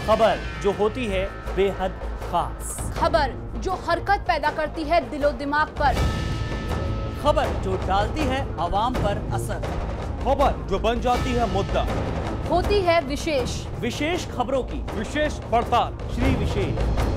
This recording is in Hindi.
खबर जो होती है बेहद खास, खबर जो हरकत पैदा करती है दिलो दिमाग पर, खबर जो डालती है आवाम पर असर, खबर जो बन जाती है मुद्दा, होती है विशेष विशेष खबरों की विशेष पड़ताल। श्री विशेष।